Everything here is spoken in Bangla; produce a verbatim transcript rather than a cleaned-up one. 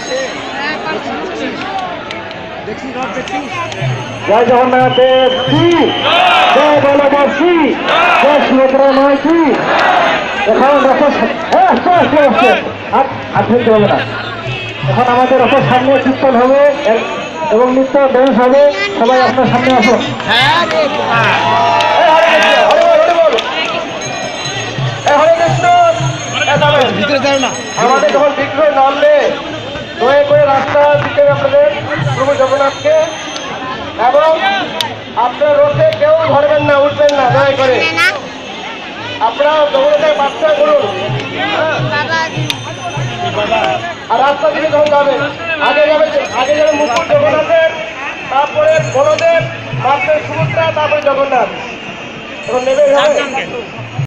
জয় জগন্নাথ দেব কি জয় বলবাসী জয় সুভদ্রা মাইকি। এখন রথের আর ফেলতে হবে না। এখন আমাদের রথের সামনে কীর্তন হবে এবং নৃত্য ড্যান্স হবে। সবাই আপনার সামনে আসুন। আমাদের যখন বিগ্রহ নামলে দয়া করে রাস্তা দিতে আপনাদের প্রভু জগন্নাথকে, এবং আপনার রথে কেউ ধরবেন না, উঠবেন না দয়া করে। আপনারা জগন্নাথের বাচ্চা করুন আর রাস্তা দিকে যখন যাবেন আগে যাবে আগে যাবে মুকুট জগন্নাথের, তারপরে বলদেব, তারপরে সুভদ্রা, তারপরে জগন্নাথ। এখন নেবে